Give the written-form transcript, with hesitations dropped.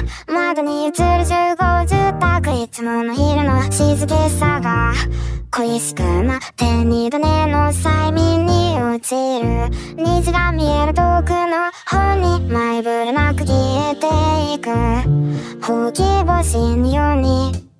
窓に映る15住宅、いつもの昼の静けさが恋しくなって二度寝の催眠に落ちる。虹が見える遠くの方に前触れなく消えていく。ほうき星のように